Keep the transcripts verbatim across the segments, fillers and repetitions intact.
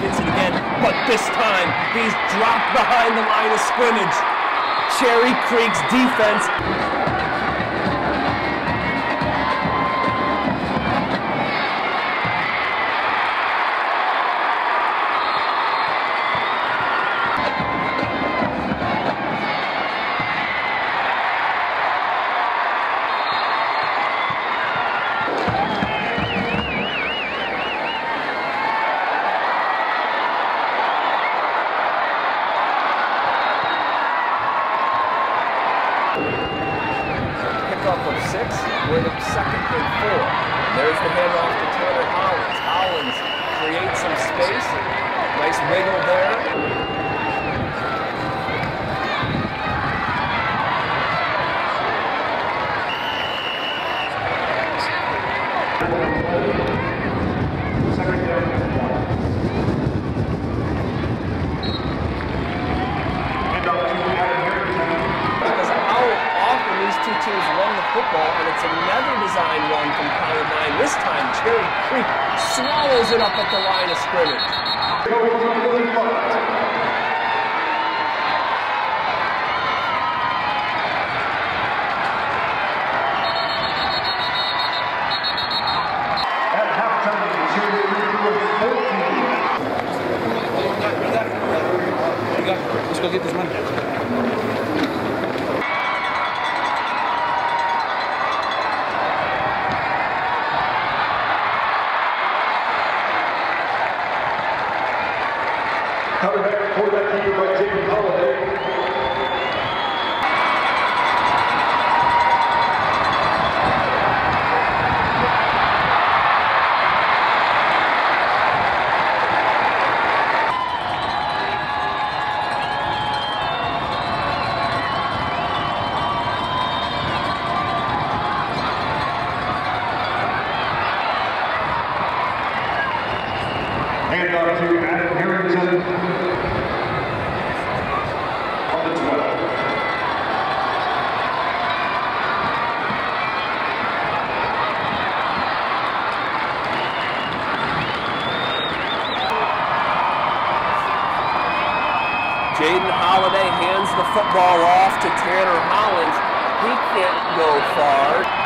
gets it again, but this time he's dropped behind the line of scrimmage. Cherry Creek's defense. Six, with him second and four. There's the handoff to Tanner Hollins. Hollins creates some space. Nice wiggle there. Two teams run the football, and it's another design run from Columbine. This time, Cherry Creek swallows it up at the line of scrimmage. At halftime, Cherry Creek was fourteen. You got it. Let's go get this money. Coming back for that team by Jacob Holiday. Hand off to Adam Harrington on the twelve. Jaden Holiday hands the football off to Tanner Hollins. He can't go far.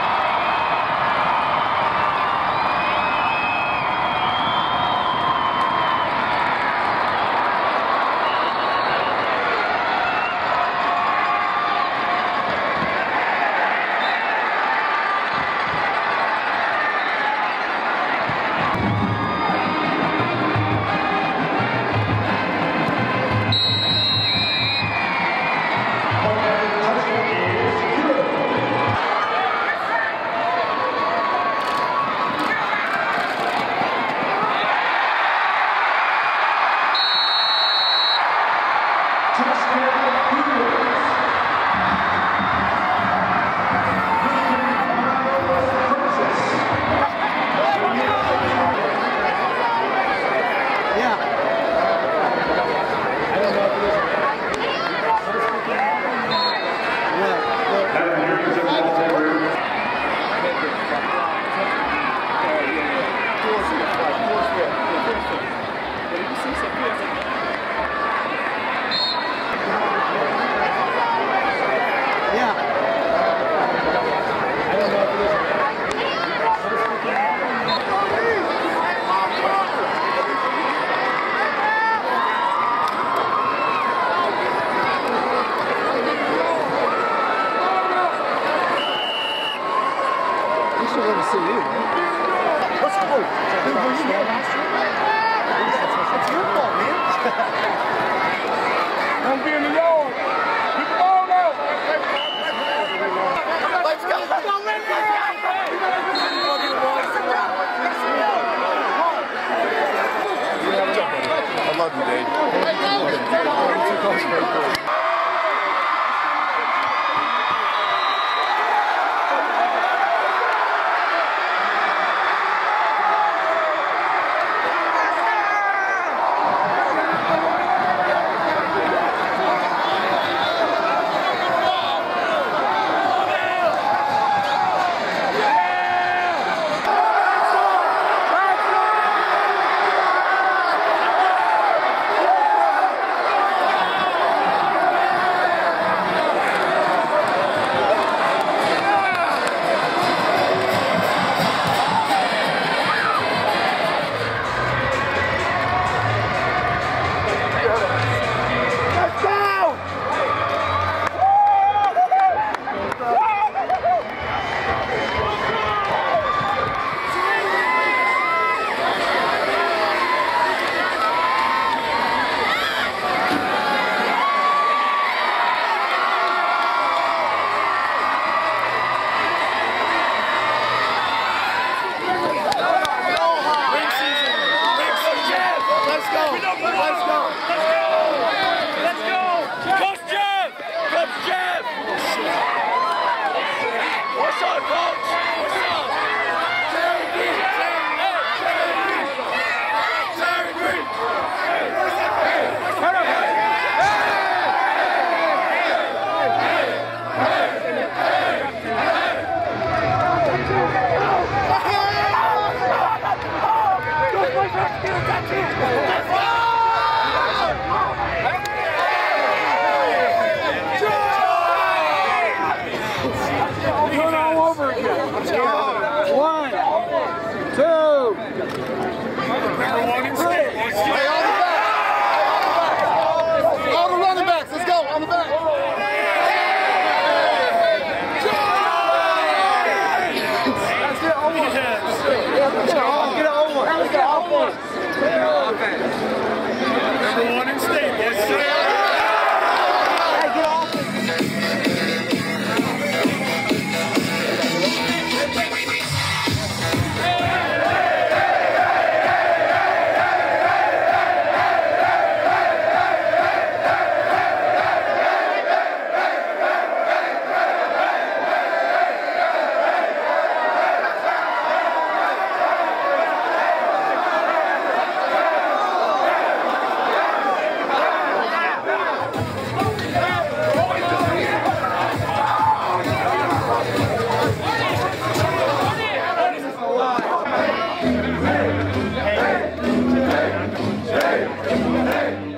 See you. Let's go. Dude, were you here last year? It's your fault, man. Don't be in the yard. Keep the ball out. Let's go. Let's go, man. I love you, Dave. over again. Let's go. One, two, three. Hey, on the back. All the running backs. Let's go. On the back. Let's get over. Let's go. Get it over. Let's get over. Number one in state, boys. Hey, get off. Hey!